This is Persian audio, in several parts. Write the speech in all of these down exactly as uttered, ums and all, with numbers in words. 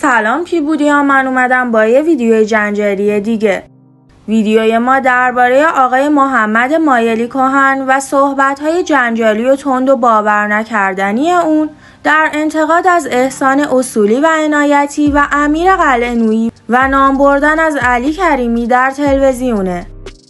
سلام کی بودی ها، من اومدم با یه ویدیوی جنجالی دیگه. ویدیوی ما درباره آقای محمد مایلی کهن و صحبت‌های جنجالی و تند و باور نکردنی اون در انتقاد از احسان اصولی و عنایتی و امیر قلعه‌نویی و نام بردن از علی کریمی در تلویزیونه.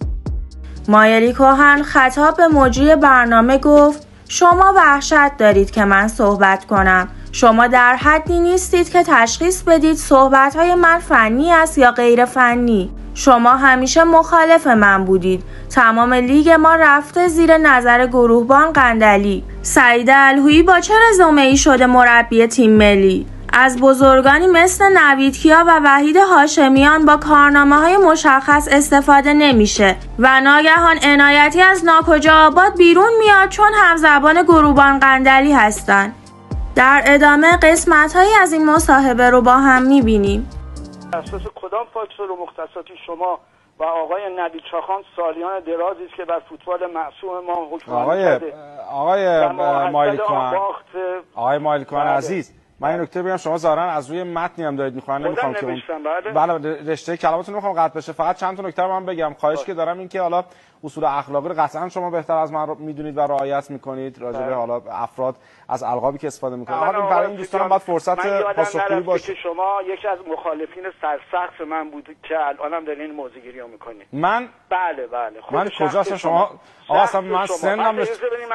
مایلی کهن خطاب به مجری برنامه گفت: شما وحشت دارید که من صحبت کنم. شما در حدی نیستید که تشخیص بدید صحبت‌های من فنی است یا غیر فنی. شما همیشه مخالف من بودید. تمام لیگ ما رفته زیر نظر گروهبان قندلی. سعید الهویی با چه رزومه‌ای شده مربی تیم ملی؟ از بزرگانی مثل نوید کیا و وحید هاشمیان با کارنامه‌های مشخص استفاده نمیشه و ناگهان عنایتی از ناکجا آباد بیرون میاد چون همزبان گروهبان قندلی هستن. در ادامه قسمت‌هایی از این مصاحبه رو با هم می‌بینیم. اساس کدام فاکتور و مختصاتی شما و آقای نوید چاخان سالیان درازی است که بر فوتبال معصوم ما حکمرانی کرده؟ آقای آقای مایلی کهن آقای مایلی کهن عزیز، من این نکته بگم، شما ظاهرا از روی متنی هم دارید میخوان، نمیخوام که اون بله رشته کلامتون نمیخوام قطع بشه. فقط چند تا نکته رو من بگم. خواهش که دارم این که حالا اصول اخلاقی رو قطعا شما بهتر از من میدونید و رعایت میکنید راجع به حالا افراد از القابی که استفاده میکنید. حالا برای این دوستان باید فرصت پاسخگویی باشه. شما یکی از مخالفین سرسخت من بود که الانم دارین این موضوعگیریو میکنید. من بله بله من کجاست شما آقا؟ اصلا من سنم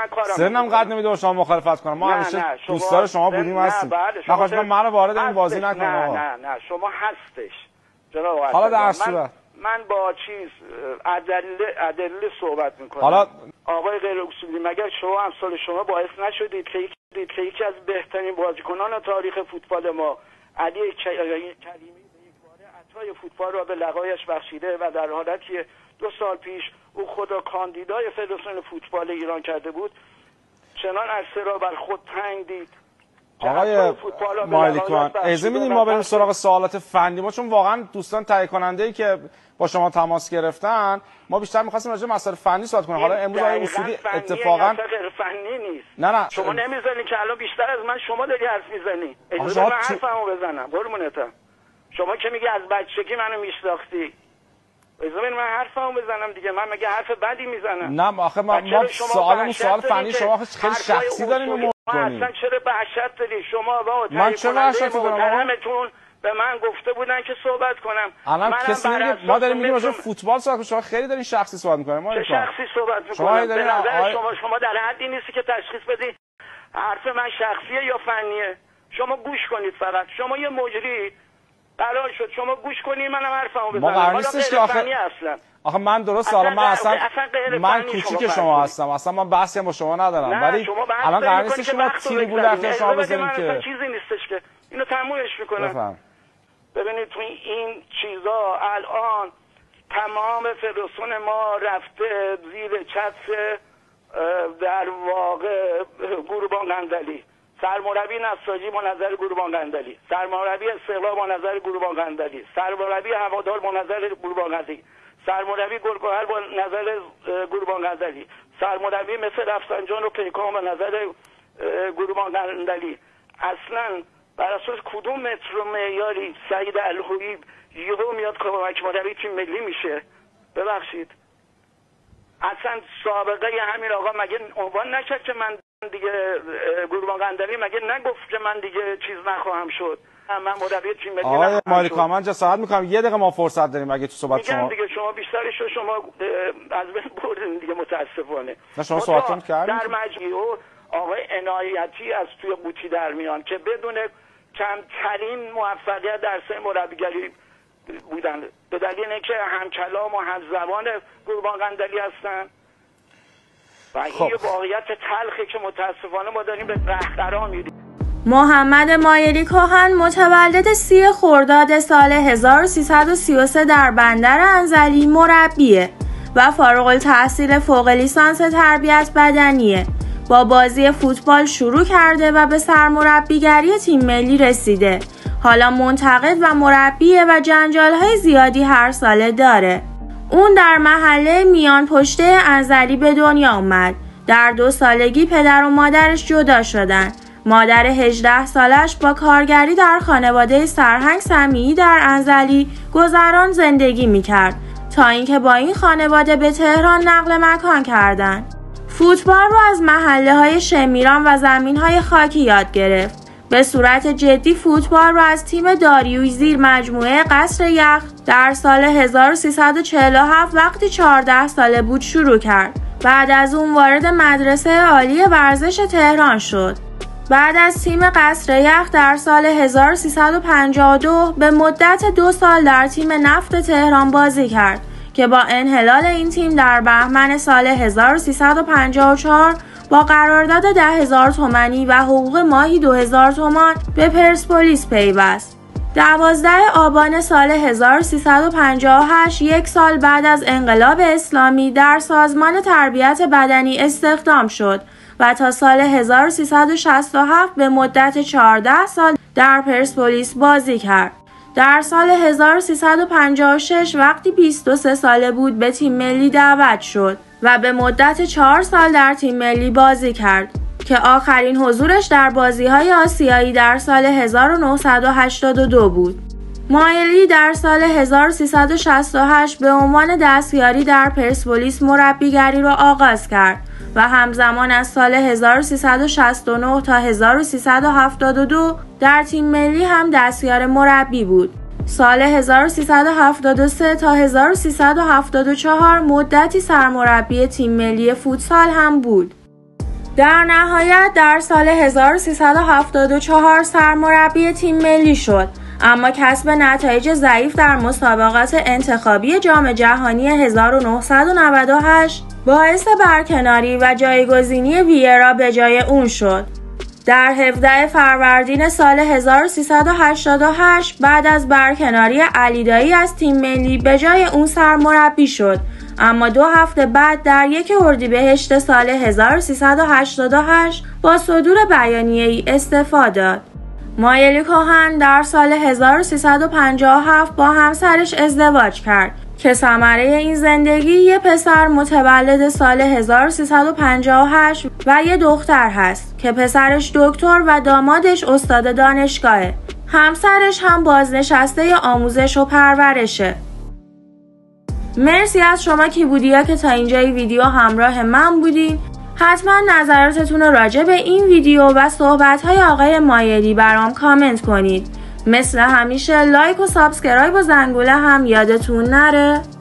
سنم قد نمیده شما مخالفت کنم. ما همیشه دوستدار شما بودیم هستیم. نخواست من منو وارد این بازی نکنم. نه نه نه شما هستش جناب. حالا در صورت من با چیز ادله ادله صحبت میکنم. حالا آقای غیر اصولی، مگر شما امثال شما باعث نشدید که که یکی از بهترین بازیکنان تاریخ فوتبال ما علی کریمی به یک باره عطای فوتبال را به لقایش بخشیده و در حالتی دو سال پیش او خدا کاندیدای فدراسیون فوتبال ایران کرده بود، چنان عرصه را بر خود تنگ دید. آقای مایلی کهن اجازه میدیم ما بریم سراغ سوالات فنی ما، چون واقعا دوستان تهیه کننده ای که با شما تماس گرفتن ما بیشتر می‌خواستیم راجع به مسائل فنی صحبت کنیم. حالا امروز آقای اصولی اتفاقا غیر فنی نیست. نه نه شما نمی‌ذارین که الان بیشتر از من شما داری حرف می‌زنی. اجازه من حرفمو بزنم قربونتم. شما که میگی از بچگی منو میشناختی، اجازه من حرفمو بزنم دیگه. من مگه حرف بدی میزنم؟ نه آخه ما, ما سوالمون سوال فنی، شما خیلی شخصی دارین ما اصلا چرا وحشت داری شما با من چه وحشتی دارم؟ به من گفته بودن که صحبت کنم. الان کسی میگه ما داریم میگیم راجع به فوتبال صحبت کنیم، شما خیلی دارین شخصی صحبت میکنید. ما چه شخصی صحبت میکنم؟ شما به نظر شما شما در حدی نیستی که تشخیص بدی حرف من شخصیه یا فنیه. شما گوش کنید فقط. شما یه مجری قرار شد شما گوش کنید منم حرفمو بزنم. ما قرار نیستش که آخه اصلا آخه من درست حالا من اصلا من کوچیک شما هستم، اصلا من بحثی با شما ندارم، ولی الان قرار نیستش که ما تیری بول در اختیار شما بذاریم که چیزی نیستش که اینو تمومش میکنم. بفهم. ببینید تو این چیزا الان تمام فدراسیون ما رفته زیر چتر در واقع گروهبان قندلی. سرمربی نساجی با نظر گروهبان قندلی، سرمربی استقلال با نظر گروهبان قندلی، سرمربی هوادار با نظر گروهبان قندلی، سرمربی گلگهر با نظر گروهبان قندلی، سرمربی مثل رفسنجان و پیکان با نظر گروهبان قندلی. اصلا بر اساس کدوم متر و معیاری سعید الهویی یهو میاد کمک مربی تیم ملی میشه؟ ببخشید اصلا سابقه همین آقا مگه عنوان نکرد که من دیگه گروهبان قندلی مگه نگفت که من دیگه چیز نخواهم شد؟ من مربی تیم ملی نخواهم شد. آقای مایلی کهن من جسارت میکنم یه دقیقه ما فرصت داریم اگه تو صحبت شما دیگه شما بیشترش رو شما از بین بردین دیگه متاسفانه. نه شما صحبتتون کردین در مجموع آقای عنایتی از توی قوطی در میان که بدون کمترین موفقیت در سه مربیگری بودن به دلیل اینکه همکلام و همزبان گروهبان قندلی هستن و این یه واقعیت تلخی که متاسفانه ما داریم به رهبرا میریم. محمد مایلی کهن متولد سی خرداد سال هزار و سیصد و سی و سه در بندر انزلی مربیه و فارغ التحصیل فوق لیسانس تربیت بدنیه. با بازی فوتبال شروع کرده و به سرمربیگری تیم ملی رسیده. حالا منتقد و مربیه و جنجال‌های زیادی هر ساله داره. اون در محله میان پشته انزلی به دنیا اومد. در دو سالگی پدر و مادرش جدا شدن. مادر هجده سالش با کارگری در خانواده سرهنگ سمیعی در انزلی گذران زندگی می‌کرد تا اینکه با این خانواده به تهران نقل مکان کردند. فوتبال را از محله‌های شمیران و زمین‌های خاکی یاد گرفت. به صورت جدی فوتبال را از تیم داریوش زیر مجموعه قصر یخ در سال هزار و سیصد و چهل و هفت وقتی چهارده ساله بود شروع کرد. بعد از اون وارد مدرسه عالی ورزش تهران شد. بعد از تیم قصر یخ در سال هزار و سیصد و پنجاه و دو به مدت دو سال در تیم نفت تهران بازی کرد که با انحلال این تیم در بهمن سال هزار و سیصد و پنجاه و چهار با قرارداد ده هزار تومانی و حقوق ماهی دو هزار تومان به پرسپولیس پیوست. دوازده آبان سال هزار و سیصد و پنجاه و هشت، یک سال بعد از انقلاب اسلامی، در سازمان تربیت بدنی استخدام شد و تا سال هزار و سیصد و شصت و هفت به مدت چهارده سال در پرسپولیس بازی کرد. در سال هزار و سیصد و پنجاه و شش وقتی بیست و سه ساله بود به تیم ملی دعوت شد و به مدت چهار سال در تیم ملی بازی کرد که آخرین حضورش در بازی‌های آسیایی در سال هزار و نهصد و هشتاد و دو بود. مایلی در سال هزار و سیصد و شصت و هشت به عنوان دستیاری در پرسپولیس مربیگری را آغاز کرد و همزمان از سال هزار و سیصد و شصت و نه تا هزار و سیصد و هفتاد و دو در تیم ملی هم دستیار مربی بود. سال هزار و سیصد و هفتاد و سه تا هزار و سیصد و هفتاد و چهار مدتی سرمربی تیم ملی فوتسال هم بود. در نهایت در سال هزار و سیصد و هفتاد و چهار سرمربی تیم ملی شد، اما کسب نتایج ضعیف در مسابقات انتخابی جام جهانی هزار و نهصد و نود و هشت باعث برکناری و جایگزینی ویرا به جای اون شد. در هفدهم فروردین سال هزار و سیصد و هشتاد و هشت بعد از برکناری علی دایی از تیم ملی به جای اون سرمربی شد، اما دو هفته بعد در یک اردیبهشت سال هزار و سیصد و هشتاد و هشت با صدور بیانیه‌ای استعفا داد. مایلی کهن در سال هزار و سیصد و پنجاه و هفت با همسرش ازدواج کرد که ثمره این زندگی یک پسر متولد سال هزار و سیصد و پنجاه و هشت و یک دختر هست که پسرش دکتر و دامادش استاد دانشگاهه. همسرش هم بازنشسته آموزش و پرورشه. مرسی از شما کی بودیا که تا اینجای ویدیو همراه من بودین. حتما نظراتتون رو راجع به این ویدیو و صحبت‌های آقای مایلی برام کامنت کنید. مثل همیشه لایک و سابسکرایب و زنگوله هم یادتون نره.